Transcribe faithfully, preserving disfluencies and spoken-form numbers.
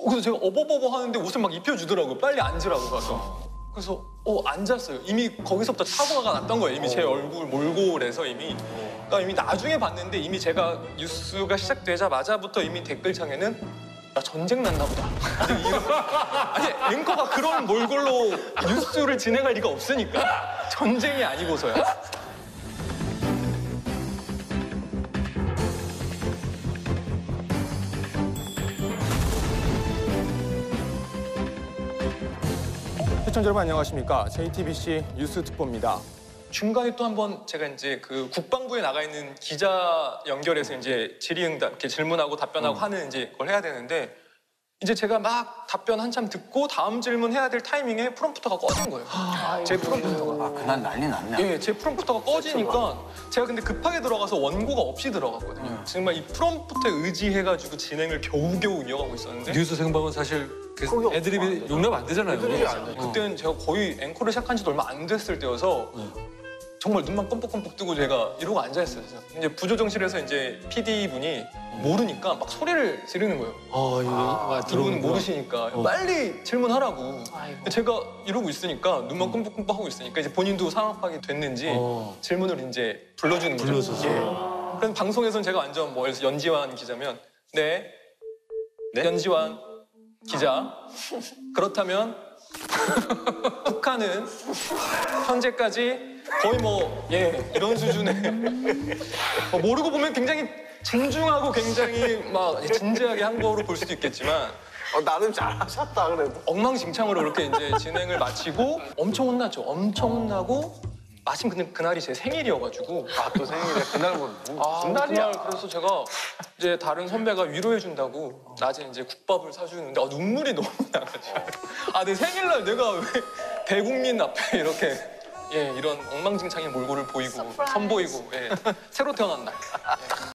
그래서 제가 어버버버 하는데 옷을 막 입혀주더라고요. 빨리 앉으라고 가서. 그래서 어 앉았어요. 이미 거기서부터 사고가 났던 거예요. 이미 제 얼굴 몰골에서 이미. 그러니까 이미 나중에 봤는데 이미 제가 뉴스가 시작되자마자부터 이미 댓글창에는 나 전쟁 났나 보다. 이런, 아니 앵커가 그런 몰골로 뉴스를 진행할 리가 없으니까 전쟁이 아니고서야. 시청자 여러분 안녕하십니까? 제이티비씨 뉴스 특보입니다. 중간에 또 한 번 제가 이제 그 국방부에 나가 있는 기자 연결해서 이제 질의응답 이렇게 질문하고 답변하고 음. 하는 이제 걸 해야 되는데 이제 제가 막 답변 한참 듣고 다음 질문 해야 될 타이밍에 프롬프터가 꺼진 거예요. 아, 제 프롬프터가. 아, 그날 난리 났네. 예, 제 프롬프터가 꺼지니까 제가 근데 급하게 들어가서 원고가 없이 들어갔거든요. 음. 정말 이 프롬프터에 의지해가지고 진행을 겨우겨우 이어가고 있었는데 뉴스 생방은 사실 그 애드립이 용납 안 되잖아요. 애드립이 안 돼요. 그때는 제가 거의 앵커를 시작한 지도 얼마 안 됐을 때여서 음. 정말 눈만 껌뻑껌뻑 뜨고 제가 이러고 앉아있어요. 이제 부조정실에서 이제 피디분이 모르니까 막 소리를 지르는 거예요. 어, 이거 아, 들어오는 모르시니까 어. 빨리 질문하라고. 아이고. 제가 이러고 있으니까 눈만 껌뻑껌뻑 하고 있으니까 이제 본인도 상황 파악이 됐는지 어. 질문을 이제 불러주는 거죠. 불러줘서. 예. 그럼 방송에서는 제가 완전 뭐 연지환 기자면 네, 네? 연지환 기자 그렇다면 북한은 현재까지 거의 뭐 예 이런 수준의 뭐 모르고 보면 굉장히 진중하고 굉장히 막 진지하게 한 거로 볼 수도 있겠지만 어, 나름 잘하셨다 그래도. 엉망진창으로 이렇게 이제 진행을 마치고 엄청 혼났죠. 엄청 혼나고 마침 근데 그날이 제 생일이어가지고 아, 또 생일에 그날 뭐 무슨 아, 날이야. 그날 그래서 제가 이제 다른 선배가 위로해준다고 낮에 이제 국밥을 사주는데 아, 눈물이 너무 나가지고 아, 내 생일날 내가 왜 대국민 앞에 이렇게 예 이런 엉망진창의 몰골을 보이고 선보이고 예, 새로 태어난 날. 예.